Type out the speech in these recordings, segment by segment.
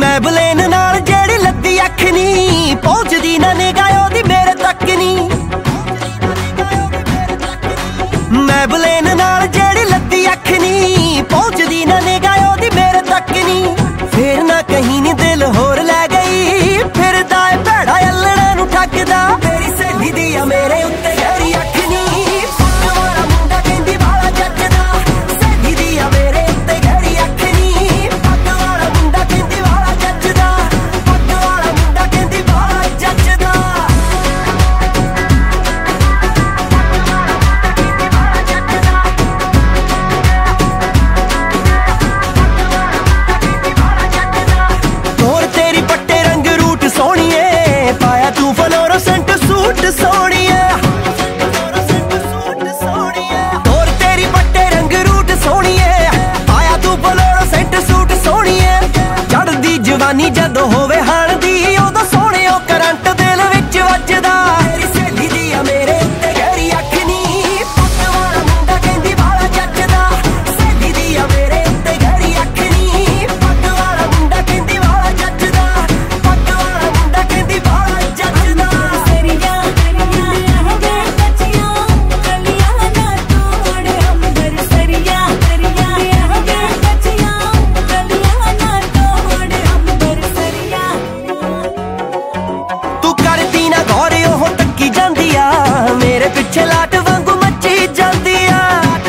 मैबलेन नाल जेड़ी लद्दी अख नी पहुंचदी ना निगाह ओदी मेरे तक नी। मैबलेन नाल जेड़ी लद्दी अख नी पहुंचदी ना निगाह ओदी मेरे तक नी। फिर ना कहीं नी दिल होर लै गई फिरदा ए भैड़ा अल्लड़ा नू ठगदा। तेरी सहेली दी आ मेरे उत्ते गहरी अख नी पग वाला मुंडा कहंदी वाला जचदा। सहेली दी आ मेरे उत्ते गहरी अख नी पग वाला मुंडा कहंदी वाला जचदा। पग वाला मुंडा कहंदी वाला जचदा। और तेरी पट्टे रंग रूट सोहणीए पाया तू फ्लोरोसेंट सूट सोहणीए। और तेरी पट्टे रंग रूट सोहणीए पाया तू फ्लोरोसेंट सूट सोहणीए। चढ़दी जवानी जदों होवे हाण दी उदों सोहणियो करंट दिल विच वजदा। तेरी सहेली दी आ मेरे उत्ते गहरी अख नी पग वाला मुंडा कहंदी वाला जचदा। सहेली दी आ मेरे उत्ते गहरी अख नी पग वाला मुंडा कहंदी वाला जचदा। पग वाला मुंडा कहंदी वाला जचदा। सरिया वे कचिया कलिया ना तोड़ अंबर। सरिया वे कचिया कलिया ना तोड़ अंबर। सरिया तू करदी ना गौर ओह तक्की जांदी आ मेरे पिछे लाट वांगू मच्ची जांदी आ।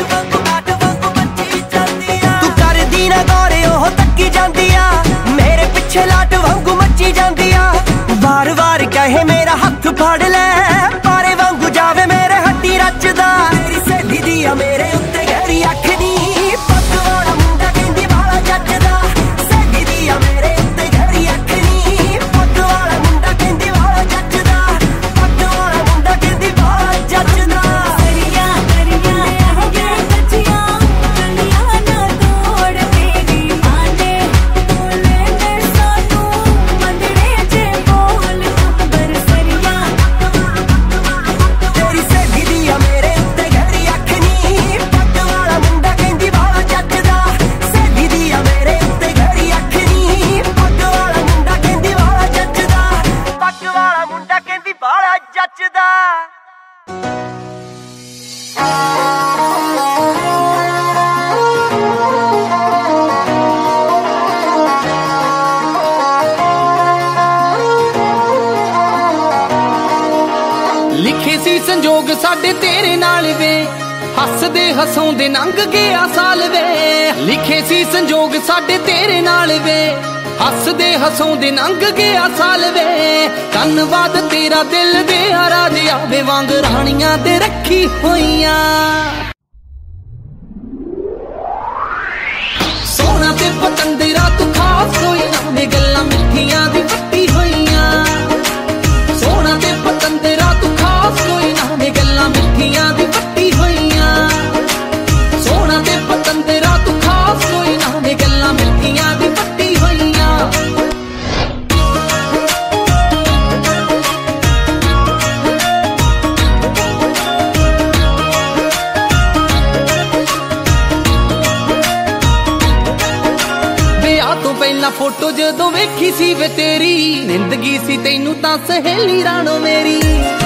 तू करदी ना गौर ओह तक्की जांदी आ मेरे पिछे लाट वांगू मच्ची जांदी आ। वार वार कहे मेरा हथ फड़ ले पारे वांगू जावे मेरे हड्डी रचदा। तेरी सहेली दी आ मेरे उत्ते गहरी अख नी पग वाला मुंडा कहंदी वाला जचदा। सहेली दी आ मेरे उत्ते गहरी अख नी पग वाला मुंडा कहंदी वाला जचदा। पग वाला मुंडा कहंदी वाला जचदा। सरिया वे कचिया कलिया ना तोड़। तेरी आने बोले मैं सानू मंदड़े चे बोल अंबर। सरिया तेरी सहेली दी आ मेरे उत्ते गहरी अख नी पग वाला मुंडा कहंदी वाला जचदा। सहेली दी आ मेरे उत्ते गहरी अख नी पग वाला मुंडा कहंदी वाला जचदा। पग वाला मुंडा कहंदी वाला जचदा। लिखे सी संजोग साडे तेरे नाल वे हसदे हसाउंदे लंघ गया साल वे। लिखे सी संजोग साडे तेरे नाल वे हसदे हसाउंदे लंघ गया साल वे। धन्नवाद तेरा दिल दे राजिया वे वांग राणियां ते रखी होइयां। सोना ते पतंदरा तू खास कोई ना वे गल्लां मिठियां दी पट्टी होइयां। सोना ते पतंदरा तू खास कोई ना वे गल्लां मिठियां दी पट्टी होइयां। सोना ते पतंदरा तू खास कोई ना वे गल्लां मिठियां दी पट्टी होइयां। ਵਿਆਹ ਤੋਂ ਪਹਿਲਾਂ ਫੋਟੋ ਜਦੋਂ ਵੇਖੀ ਸੀ ਵੇ ਤੇਰੀ ਜ਼ਿੰਦਗੀ ਸੀ ਤੈਨੂੰ ਤਾਂ ਸਹੇਲੀ ਰਾਣੋ ਮੇਰੀ।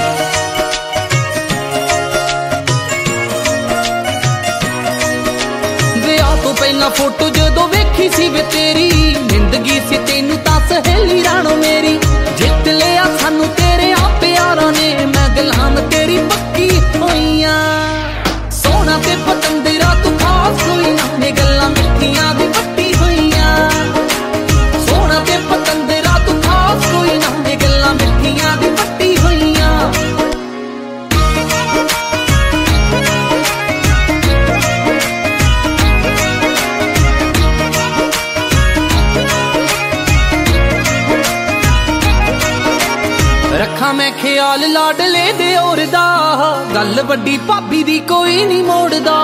ਵਿਆਹ ਤੋਂ ਪਹਿਲਾਂ ਫੋਟੋ ਜਦੋਂ ਵੇਖੀ ਸੀ ਵੇ ਤੇਰੀ ਜ਼ਿੰਦਗੀ ਸੀ ਤੈਨੂੰ ਤਾਂ ਸਹੇਲੀ ਰਾਣੋ ਮੇਰੀ। ਜਿੱਤ ਲਿਆ ਸਾਨੂੰ ਤੇਰੇ ਆ ਪਿਆਰਾਂ ਨੇ ਮੈਂ ਗੁਲਾਮ ਤੇਰੀ ਪੱਕੀ ਹੋਈਆਂ। ਸੋਹਣਾ ਤੇ ਪਤੰਦਰਾ ਤੂੰ ਖਾਸ ਕੋਈ ਨਾ ਵੇ ਗੱਲਾਂ ਮਿੱਠੀਆਂ ਦੀ ਪੱਟੀ ਹੋਈਆਂ। ਸੋਹਣਾ ਤੇ ਪਤੰਦਰਾ ਤੂੰ ਖਾਸ ਕੋਈ ਨਾ ਵੇ ਗੱਲਾਂ ਮਿੱਠੀਆਂ ਦੀ ਪੱਟੀ ਹੋਈਆਂ। ਰੱਖਾਂ ਮੈਂ ਖਿਆਲ ਲਾਡਲੇ ਦੇ ਔਰ ਦਾ ਗੱਲ ਵੱਡੀ ਭਾਬੀ ਦੀ ਕੋਈ ਨਹੀਂ ਮੋੜਦਾ।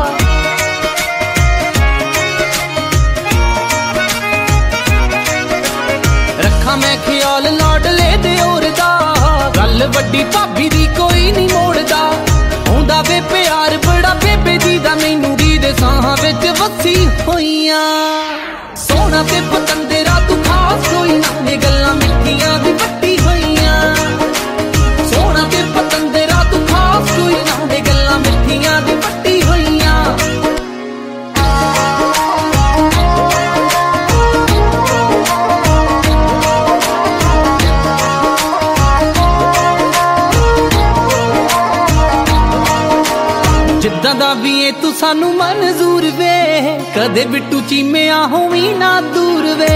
ਰੱਖਾਂ ਮੈਂ ਖਿਆਲ ਲਾਡਲੇ ਦੇ ਔਰ ਦਾ ਗੱਲ ਵੱਡੀ ਭਾਬੀ ਦੀ ਕੋਈ ਨਹੀਂ ਮੋੜਦਾ। ਆਉਂਦਾ ਵੇ ਪਿਆਰ ਬੜਾ ਬੇਬੇ ਦੀ ਦਾ ਮੈਨੂੰ ਦੀ ਦੇ ਸਾਹਾਂ ਵਿੱਚ ਵਸੀ ਹੋਈਆਂ। ਸੋਹਣਾ ਤੇ ਪਤੰਦਰਾ ਤੂੰ ਖਾਸ ਵੀ ਏ ਤੂੰ ਸਾਨੂੰ ਮਨਜ਼ੂਰ ਵੇ, ਕਦੇ ਬਿੱਟੂ ਚੀਮਿਆਂ ਹੋਵੀਂ ਨਾ ਦੂਰ ਵੇ।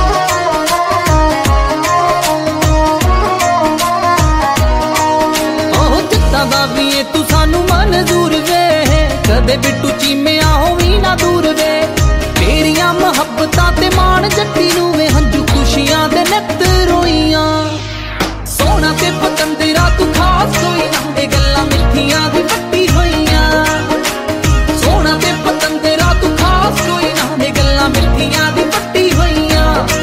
ਦਾ ਵੀ ਏ ਤੂੰ ਸਾਨੂੰ ਮਨਜ਼ੂਰ ਵੇ, ਕਦੇ ਬਿੱਟੂ ਚੀਮਿਆਂ ਹੋਵੀਂ ਨਾ ਦੂਰ ਵੇ। ਤੇਰੀਆਂ ਮੁਹੱਬਤਾਂ ਤੇ ਮਾਣ ਜੱਟੀ ਨੂੰ ਵੇ, ਹੰਝੂ ਖੁਸ਼ੀਆਂ ਦੇ ਨਿੱਤ ਰੋਈਆਂ। ਸੋਹਣਾ ਤੇ ਪਤੰਦਰਾ ਤੂੰ ਖਾਸ ਕੋਈ ਨਾ, ਇਹ ਗੱਲਾਂ ਮਿੱਠੀਆਂ ਦੀ ਵੱਟੀ ਹੋਈਆਂ। ਸੋਹਣਾ ਤੇ ਪਤੰਦਰਾ ਤੂੰ ਖਾਸ ਕੋਈ ਨਾ, ਇਹ ਗੱਲਾਂ ਮਿੱਠੀਆਂ ਦੀ ਵੱਟੀ ਹੋਈਆਂ।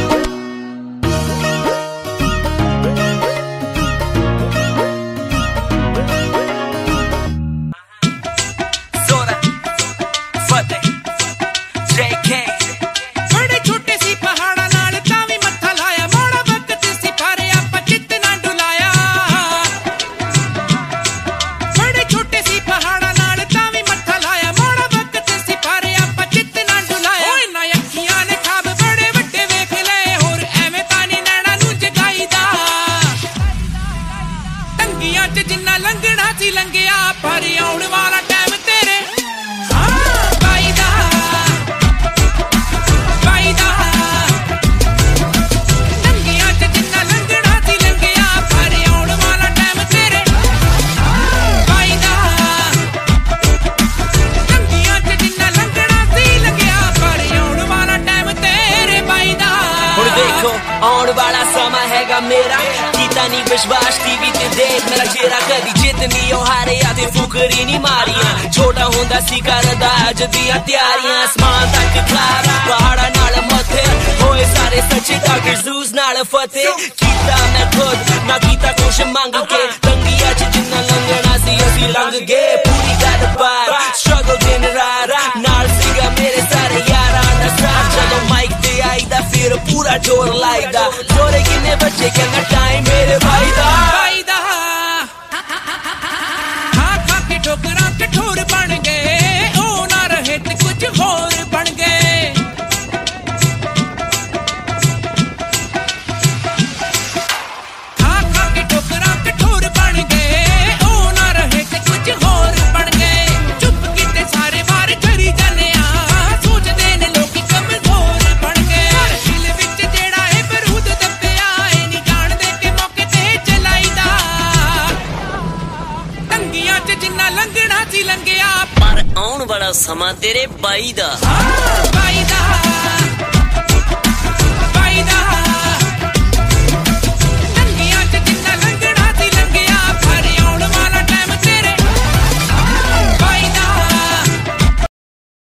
ਜਿੰਨਾ ਲੰਘਣਾ ਸੀ ਲੰਘਿਆ, ਪਰ ਆਉਣ ਵਾਲਾ ਟਾਈਮ ਤੇਰੇ ਬਾਈ ਦਾ ਲੰਘਿਆ ਚ ਜਿੰਨਾ ਲੰਘਣਾ ਸੀ ਲੰਘਿਆ, ਪਰ ਆਉਣ ਵਾਲਾ ਟਾਈਮ ਤੇਰੇ ਬਾਈ ਦਾ। ਲੰਘਿਆ ਚ ਜਿੰਨਾ ਲੰਘਣਾ ਸੀ ਲੰਘਿਆ, ਪਰ ਆਉਣ ਵਾਲਾ ਟਾਈਮ ਤੇਰੇ ਬਾਈ ਦਾ। ਹੁਣ ਦੇਖੋ ਆਉਣ ਵਾਲਾ ਸਮਾਂ ਹੈਗਾ ਮੇਰਾ, ਕੀਤਾ ਨਹੀਂ ਵਿਸ਼ਵਾਸ ਟੀਵੀ ਤੇ ਦੇਖ ਮੇਰਾ ਚਿਹਰਾ। ਕਦੀ ਜਿੱਤਨੀ ਉਹ ਹਾਰਿਆ ਤੇ ਫੁਕਰੀ ਨਹੀਂ ਮਾਰੀਆਂ, ਛੋਟਾ ਹੁੰਦਾ ਸੀ ਕਰਦਾ ਅੱਜ ਦੀਆਂ ਤਿਆਰੀਆਂ। ਅਸਮਾਨ ਤੱਕ ਖਲਾਰਾ ਪਹਾੜਾਂ ਨਾਲ ਮੱਥੇ ਹੋਏ ਸਾਰੇ ਸੱਚੇ, ਡਾਕਟਰ ਜ਼ੂਸ ਨਾਲ ਫਤਿਹ ਕੀਤਾ ਮੈਂ ਖੁਦ ਨਾ ਕੀਤਾ ਕੁਛ ਮੰਗ ਕੇ। ਤੰਗੀਆਂ ਚ ਜਿੰਨਾ ਲੰਘਣਾ ਸੀ ਅਸੀਂ ਲੰਘ ਗਏ, ਪੂਰੀ ਗੱਲਬਾਤ ਸਟਰਗਲ ਦਿਨ ਰਾਤ ਨਾਲ ਸੀਗਾ ਮੇਰੇ ਸਾਰੇ ਯਾਰਾਂ ਦਾ ਸਾਥ। ਜਦੋਂ ਮਾਈਕ ਤੇ ਆਈਦਾ ਫਿਰ ਪੂਰਾ ਜ਼ੋਰ ਲਾਈਦਾ, ਜੋਰੇ ਕਿੰਨੇ ਬੱਚੇ ਕਹਿੰਦਾ ਟਾਈਮ ਮੇਰੇ ਭਾਈ ਦਾ। ਖਾ ਕੇ ਠੋਕਰਾਂ ਤੇ ਠੋਰ ਬਣ ਗਏ, ਉਹ ਨਾ ਰਹੇ ਤੇ ਕੁਝ ਹੋਰ ਬਣ ਗਏ। ਖਾ ਕੇ ਠੋਕਰਾਂ ਤੇ ਠੋਰ ਬਣ ਗਏ, ਉਹ ਨਾ ਰਹੇ ਤੇ ਕੁਝ ਹੋਰ ਬਣ ਗਏ। ਚੁੱਪ ਕੀਤੇ ਸਾਰੇ ਬਾਹਰ ਚਰੀ ਜਾਂਦੇ ਆ, ਸੋਚਦੇ ਨੇ ਲੋਕੀ ਕਮਜ਼ੋਰ ਬਣ ਗਏ। ਦਿਲ ਵਿੱਚ ਜਿਹੜਾ ਇਹ ਬਰੂਦ ਦੱਬਿਆ, ਇਹ ਨਹੀਂ ਜਾਣਦੇ ਕਿ ਮੌਕੇ ਤੇ ਚਲਾਈਦਾ। ਤੰਗੀਆਂ ਚ ਜਿੰਨਾ ਲੰਘਣਾ ਸੀ ਲੰਘਿਆ, ਪਰ ਆਉਣ ਵਾਲਾ ਸਮਾਂ ਤੇਰੇ ਬਾਈ ਦਾ ਬਾਈ ਦਾ।